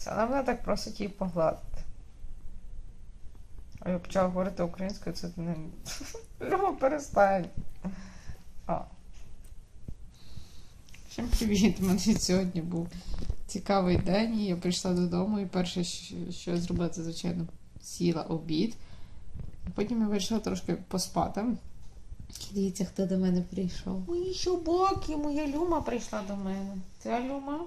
гладитися. Вона мене так просить її погладити. А я почала говорити українською, це не... Люба, перестань. Всім привіт! У мене сьогодні був цікавий день, і я прийшла додому, і перше, що я зробила, це, звичайно, сіла обід. Потім я вирішила трошки поспати. Дивіться, хто до мене прийшов. Мої собаки, моя Люма прийшла до мене. Це Люма.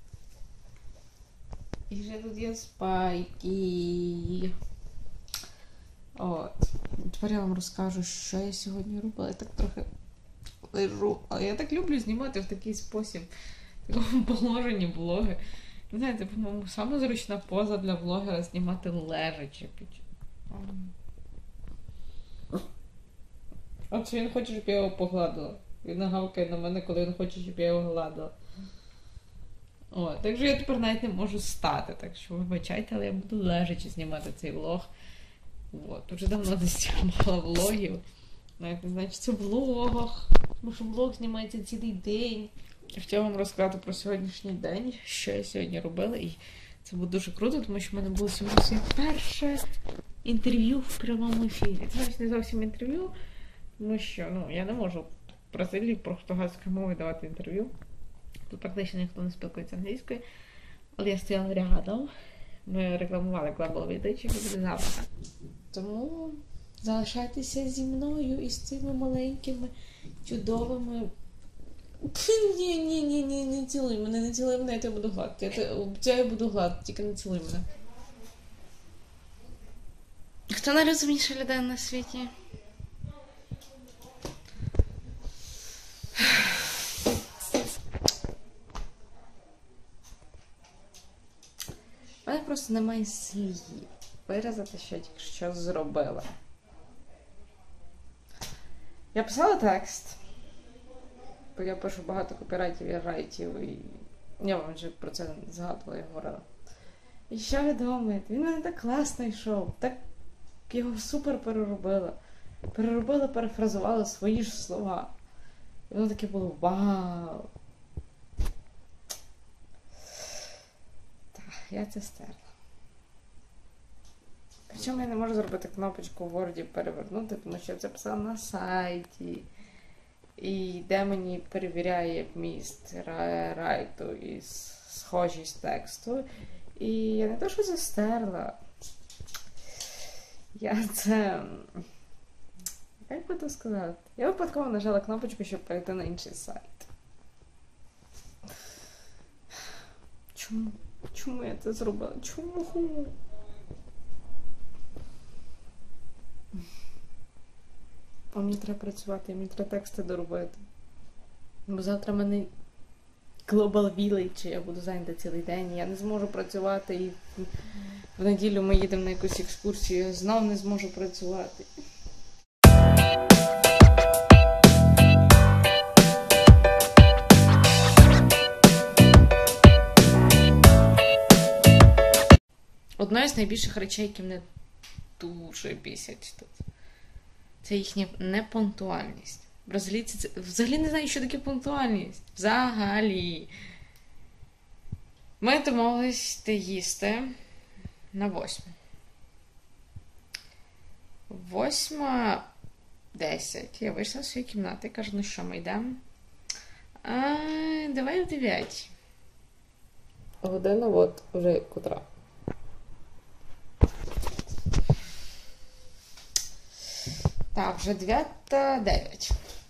І вже тут є Спайки. От. Тепер я вам розкажу, що я сьогодні робила. Я так трохи лежу. Але я так люблю знімати в такий спосіб. В такому положенні влоги. Ви знаєте, по-моєму, саме зручна поза для влогера знімати лежачи. От він хоче, щоб я його погладила. Він нагавкає на мене, коли він хоче, щоб я його гладила. О, так що я тепер навіть не можу стати. Так що вибачайте, але я буду лежачи знімати цей влог. От, вже давно не знімала влогів. Навіть не знаю, чи це в влогах. Тому що влог знімається цілий день. Я хотіла вам розказати про сьогоднішній день, що я сьогодні робила. І це було дуже круто, тому що в мене було сьогодні своє перше інтерв'ю в прямому ефірі. Це навіть не зовсім інтерв'ю, тому що я не можу в Бразилії португальською мовою давати інтерв'ю. Тут практично ніхто не спілкується англійською. Але я стояла рядом. Ми рекламували Global Village, і буде завтра. Тому залишайтеся зі мною і з цими маленькими, чудовими... Ні, не цілуй мене, я тебе буду гладити. Я буду гладити, тільки не цілуй мене. Хто найрозумніша людина на світі? У мене просто немає слів виразити, що я тільки що зробила. Я писала текст, бо я пишу багато копірайтів і райтів, і я вам вже про це згадувала і говорила. І що ви думаєте? Він мене так класно йшов, так його супер переробила. Перефразувала свої ж слова. І воно таке було вау! Так, я це стерла. Причому я не можу зробити кнопочку в Word перевернути, тому що я це писала на сайті. І де мені перевіряє вміст райту і схожість тексту. І я не те, що це стерла. Я це... Як би то сказати? Я випадково нажала кнопочку, щоб перейти на інший сайт. Чому? Чому я це зробила? Чому? А мені треба працювати, мені треба тексти доробити. Бо завтра в мене Global Village, я буду зайнята цілий день, я не зможу працювати, і в неділю ми їдемо на якусь екскурсію, я знов не зможу працювати. Одна з найбільших речей, які мене дуже бісять тут, це їхня непунктуальність. Бразилійці взагалі не знають, що таке пунктуальність. Взагалі. Ми домовились їсти на 8. 8:10. Я вийшла з своєї кімнати, кажу, ну що, ми йдемо? Давай в 9. Година от вже котра. Так, вже 9:09.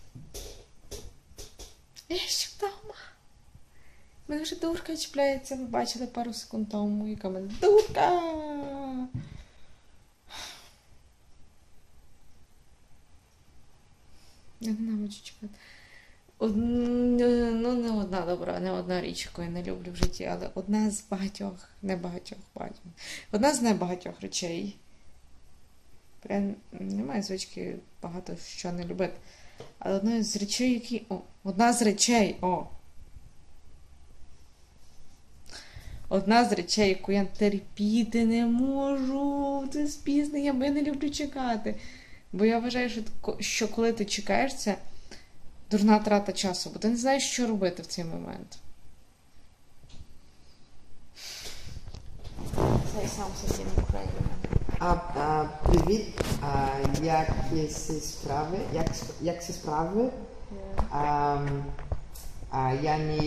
Я ще вдома. Мене вже дурка чіпляється, ви бачили пару секунд тому, яка мене дурка. Я ненавиджу чіпляти. Не одна річ, яку я не люблю в житті, але одна з багатьох, одна з небагатьох речей. Прям немає звички багато що не любити. Але одна з речей, Одна з речей, яку я терпіти не можу. Це спізнення, бо я не люблю чекати. Бо я вважаю, що коли ти чекаєш, це дурна трата часу, бо ти не знаєш, що робити в цей момент. something in Ukrainian. Привіт, які справи? Як справи? Я не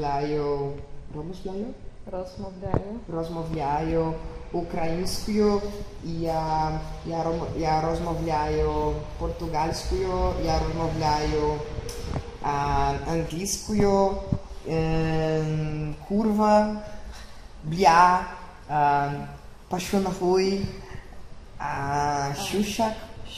розмовляю українською, я розмовляю португальською, я розмовляю англійською, курва, бля, пашунахуй, шушак,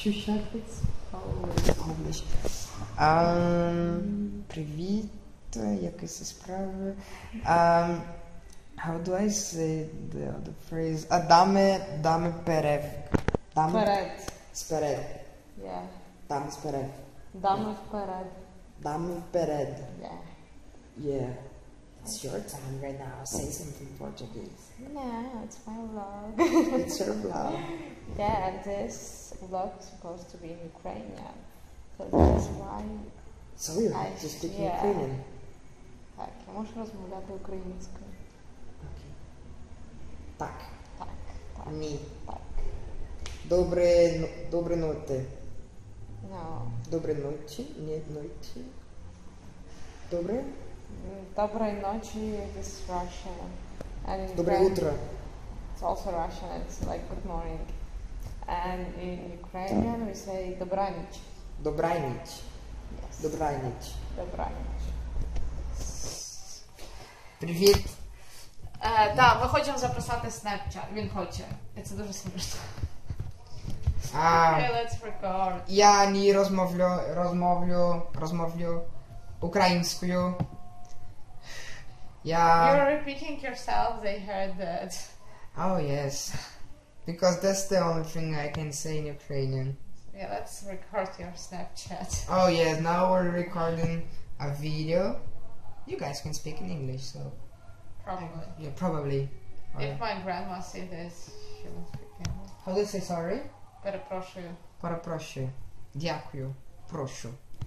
привіт, якісь справи. How do I say the phrase? Dame перев. Вперед. Сперед. Yeah. Dame сперед. Дами вперед. Dame вперед. Yeah. Yeah. It's your time right now. Say something in Portuguese. No, it's my vlog. It's your vlog. Yeah, and this vlog is supposed to be in Ukrainian. So that's why. So you have to speak Yeah. Ukrainian. Так, я можу розмовляти українською. Okay. Так. Так, так, Ні. так. Добрі ноти. No. Добрі ночі. Ні, ночі. Добре? Доброї ночі is Russian. And in Добре Ukraine, утро. it's also Russian, it's like good morning. And in Ukrainian we say добра ніч. Добра ніч. Yes. Добра ніч. Добра ніч. Привіт. Так, ми хочемо записати Snapchat. Він хоче. І це дуже смішно. Okay, let's record. Я не розмовлю українською. You're repeating yourself, they heard that. Oh yes. Because that's the only thing I can say in Ukrainian. Yeah, let's record your Snapchat. Oh yes, now we're recording a video. You guys can speak in English, so Probably. yeah, probably. If my grandma sees this, she will speak English. How do you say sorry? Перепрошую. Перепрошую. Дякую. Прошу.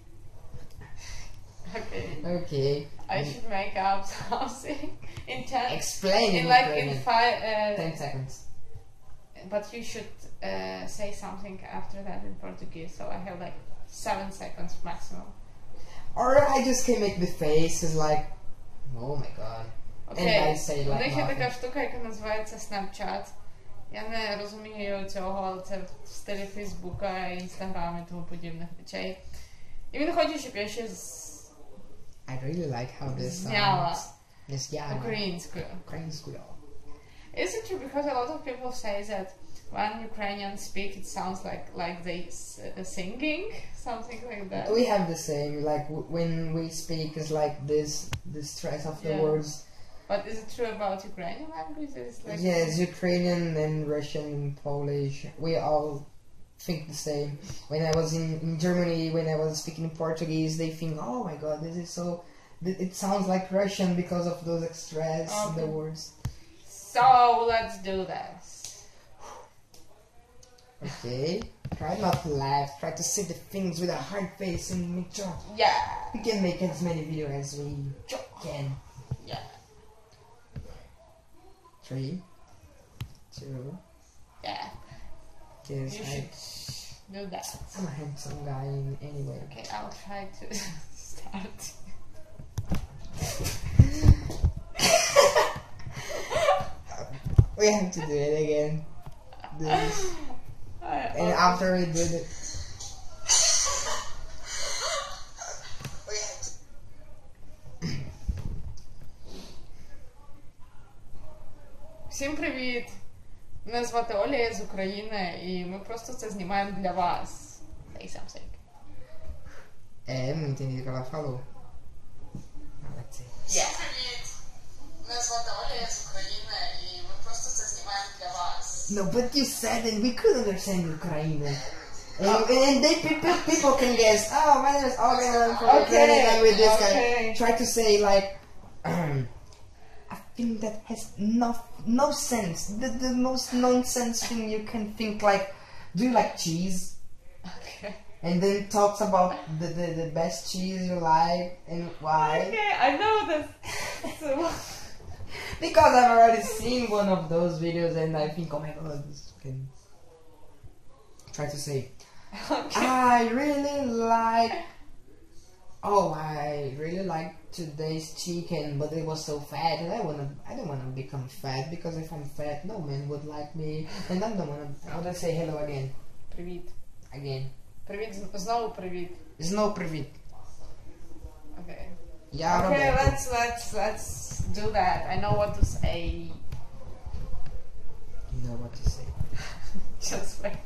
Okay. Okay. I should make up something in 10. Explain In in like in Ukrainian. 5. 10 seconds. But you should say something after that in Portuguese. So I have like 7 seconds maximum. Or I just can make the faces like, oh my god. And I say У like них є така nothing. штука, яка називається Snapchat. Я не розумію цього, але це в стилі Фейсбука, Інстаграму і тому подібних речей. І він хоче, щоб я ще I really like how this зняла sounds. Yes, yeah. українською. Українською. Is it true? Because a lot of people say that when Ukrainians speak, it sounds like they singing, something like that. We have the same, like when we speak is like this, the stress of the Yeah. words. But is it true about Ukrainian languages? Like Yes, Ukrainian and Russian and Polish, we all think the same. When I was in Germany, when I was speaking Portuguese, they think, oh my god, this is so, it sounds like Russian because of those stress in the Okay. words. So let's do this. Okay, try not to laugh, try to say the things with a hard face and make sure Yeah. we can make as many videos as we can. Yeah. 3, 2, Yeah. yes, You should do that. I'm a handsome guy anyway. Okay, I'll try to start. We have to do it again. This. And after we did it. Всім привіт! Мене звати Оля, я з України, і ми просто це знімаємо для вас. Say something. Não entendi o que ela falou. Всім привіт! Мене звати Оля, я з України, і ми просто це знімаємо для вас. No, but you said it. We could understand Ukraine. And they, people can guess, oh, my name is Olga, and I'm from Ukraine, and I'm with this guy. Try to say, like, a thing that has no sense. The most nonsense thing you can think, like, do you like cheese? Okay. And then talks about the best cheese you like and why. Okay, I know this. So, Because I've already seen one of those videos and I think, oh my god, this can try to say. Okay. I really like today's chicken, but it was so fat, and I don't wanna become fat, because if I'm fat, no man would like me, and I don't wanna. How do I say hello again? Привіт. Again. Привіт, знову привіт. Znowu привіт. Okay. Ja, Okay, Roberto. let's do that. I know what to say. You know what to say. Just wait.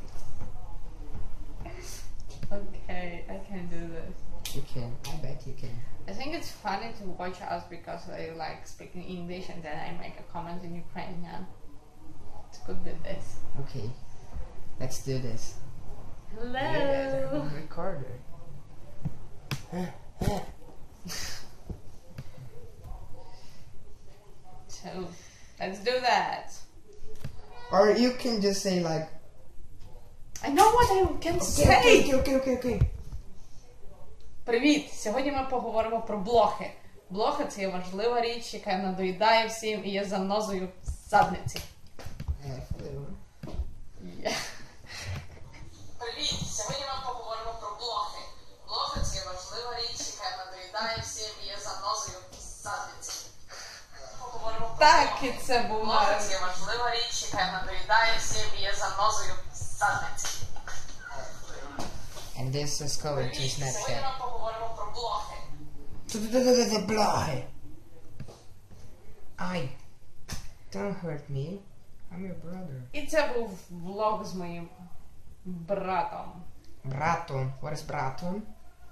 Okay, I can do this. You can. I bet you can. I think it's funny to watch us because I like speaking English and then I make a comment in Ukrainian. It could be this. Okay. Let's do this. Hello. Recorder. So let's do that. Or you can just say like. I know what I can say. Okay. Привіт! Сьогодні ми поговоримо про блохи. Блохи – це є важлива річ, яка надоїдає всім і є занозою в задниці. Привіт! Сьогодні ми поговоримо про блохи. Блохи – це є важлива річ, яка надоїдає всім і є занозою в задниці. Так, і це було. Блохи – це є важлива річ, яка надоїдає всім і є занозою в задниці. And this is going to Snapchat. Сьогодні ми поговоримо про блохи. Блохи. Ай. Don't hurt me. I'm your brother. І це був влог з моїм братом. Braton. What is Braton?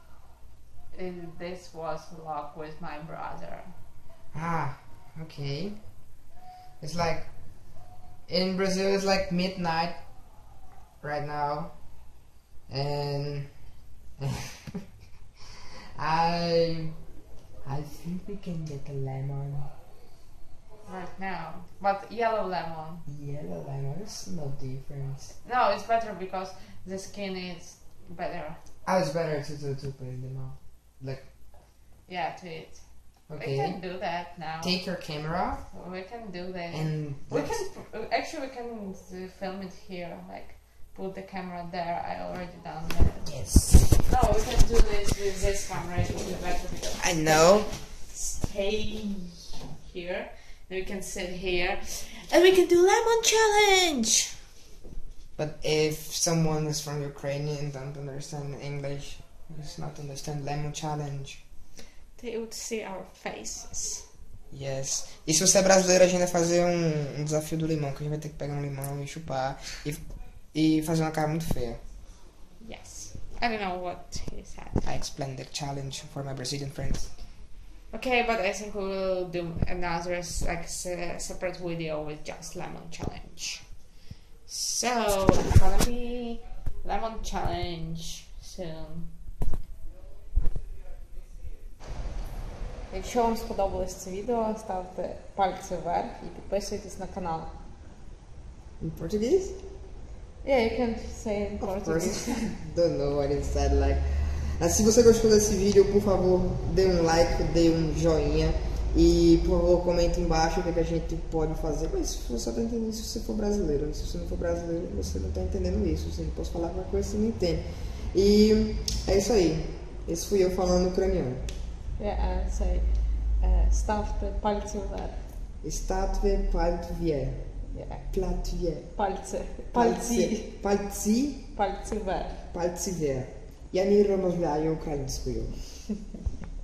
This was vlog with my brother. Ah, okay. It's like in Brazil it's like midnight right now. And I think we can get a lemon. Right now. But yellow lemon. Yellow lemon is no difference. No, it's better because the skin is better. Oh, it's better to put in the mouth. Like, Yeah, to eat. We okay. can do that now. Take your camera We can do that. and We can actually we can film it here. Like put the camera there. I already done that. yes. No, we can do this with this camera. It will be better because I know. stay here. Then we can sit here, and we can do lemon challenge. But if someone is from Ukraine and don't understand English, does not understand lemon challenge. They would see our faces. Yes. E se você é brasileiro, a gente vai fazer um desafio do limão, que a gente vai ter que pegar um limão e chupar e fazer uma cara muito feia. Yes. I don't know what he said. I explained the challenge for my Brazilian friends. Okay, but I think we will do another separate video with just lemon challenge. So it's gonna be lemon challenge soon. Якщо вам сподобалось це відео, ставте пальці вверх і підписуйтесь на канал. In Portuguese? Yeah, you can say in Of Portuguese. course. Don't know what it said like. Se você gostou desse vídeo, por favor, dê um like, dê um joinha e, por favor, comente embaixo o que a gente pode fazer. Mas você só tá entendendo isso se você for brasileiro. Se você não for brasileiro, você não tá entendendo isso. Você não pode falar qualquer coisa que você não entende. E é isso aí. Esse fui eu falando ucraniano. Yeah, say ставте пальці вверх. Statue paltwie. Yeah. Platwie. Пальці. Пальці вверх. Paltwie. Ja nie rozmawiają ukraińskiego.